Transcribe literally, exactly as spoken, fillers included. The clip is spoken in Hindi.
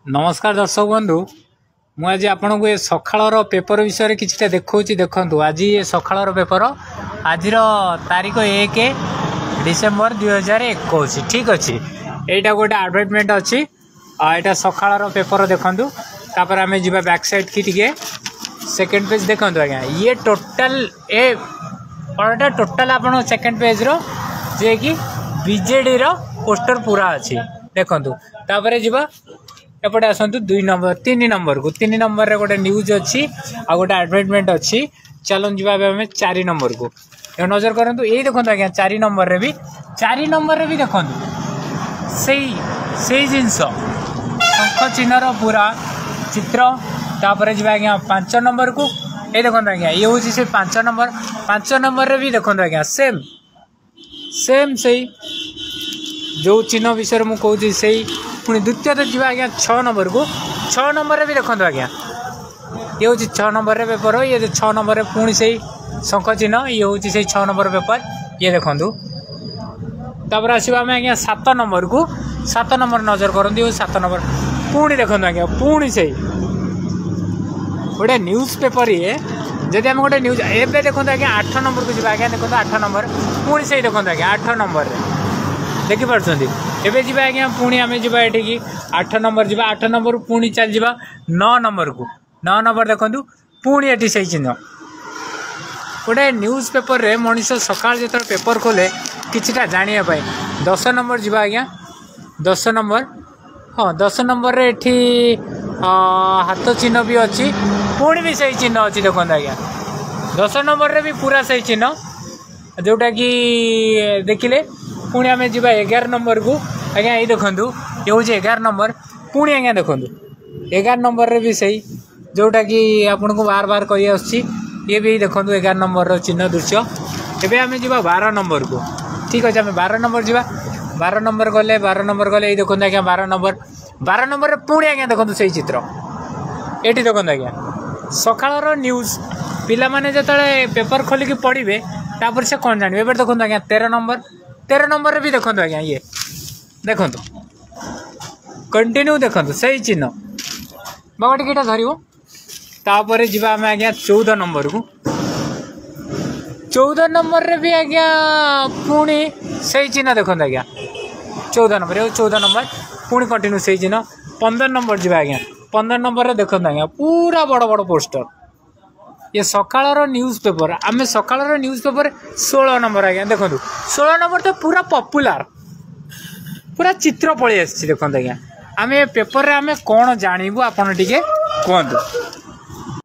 नमस्कार दर्शक बंधु मुझे आपन को सकाळ पेपर विषय कि देखा देखु आज ये सकाळ पेपर आज तारीख एक डिसेम्बर दुई हजार इक्कीस ठीक अच्छे यहाँ गोटे आडभर्टाइजमेंट अच्छी यहाँ सकाळ पेपर देखु तापर आम जा बैक साइड की टे सेकेंड पेज देखु आज्ञा ये टोटाल ए पढ़ाटा टोटाल आप सेकेंड पेज रो जे कि बीजेडी रो पोस्टर पूरा अच्छी देखु तापर जा एपटे आसतु दुई नंबर तीन नंबर को तीन नंबर रे गोटे न्यूज अच्छी आ गोटे एडवर्टाइजमेंट अच्छी चलन जी आम चार नंबर को नजर करूँ यही देखो आज्ञा चार नंबर रे भी चार नंबर रे भी देखो से से जिनस शंख चिन्हर पूरा चित्र तापर जी आज्ञा पांच नंबर को ये देखो आज्ञा ये हूँ से पांच नंबर पांच नंबर रे भी देखो आज्ञा सेम सेम से जो चिन्ह विषय मुझे कहूँ से पुणी द्वितीय तो जी आज्ञा छः नंबर को छः नंबर रे भी देखो आज्ञा ये हूँ छः नंबर रे पेपर ये छः नंबर रे पुणी से शंख चिन्ह ये हूँ से छः नंबर पेपर ये देखु तापर आसवा आम आज्ञा सात नंबर को सात नंबर नजर करते ये सात नंबर पुणी देखो आज्ञा पुणी से गोटे न्यूज पेपर ये जदि आम गोटे न्यूज एवं देखो आज्ञा आठ नंबर को जी आज्ञा देखो आठ नंबर पुणी से देखो आज्ञा आठ नंबर देखिपुंट एवं जी आज्ञा पुणी आम जा ये आठ नंबर जा आठ नंबर पुणी चल जा नौ नंबर को नौ नंबर देखु पुणी ये से चिन्ह गोटे न्यूज पेपर रे मनीष सकाल जो पेपर खोले किछिटा जानापी दस नंबर जी आज्ञा दस नंबर हाँ दस नंबर रे एठी हाथ चिन्ह भी अच्छी पुणी भी सही चिन्ह अच्छी देखो आज्ञा दस नंबर रे भी पूरा सही चिन्ह जोटा कि देखिले पुणी आम जा एगार नंबर को आज्ञा ये देखु ये हूँ एगार नंबर पुणी आज्ञा देखु एगार नंबर रे भी सही जोटा कि आपन को बार बार कही आसुची ये भी देखो एगार नंबर रो चिन्ह दृश्य एवं आम जा बारह नंबर को ठीक अच्छे आम बारह नंबर जा बारह नंबर गले बारह नंबर गले ये देखो आज्ञा बारह नंबर बारह नंबर पुणी आज्ञा देखो से चित्र ये देखो आज्ञा सकाळ न्यूज पिला माने जतले पेपर खोलिकी पढ़े तापर से कौन जान एवं देखो आज्ञा तेरह नंबर तेरह नंबर भी देखो आज्ञा ये देखो कंटिन्यू देखो सही चिन्ह बाबा टिकेटा धर तापर जी आम आज्ञा चौदह नंबर को चौदह नंबर रे भी आज्ञा पुणी सही चिन्ह देखो आज्ञा चौदह नंबर ये चौदह नंबर पुणी कंटिन्यू सही चिन्ह पंद्रह नंबर जी आज्ञा पंद्रह नंबर रे देखो आज्ञा पूरा बड़ बड़ पोस्टर ये सकाळ न्यूज पेपर आम सकाळ न्यूज पेपर षोलह नंबर आज्ञा देखो षोलह नंबर तो पूरा पॉपुलर पूरा चित्र पलि आसी देखो आज्ञा आम पेपर रे आम कौन जानबू आपड़ टे कहतु।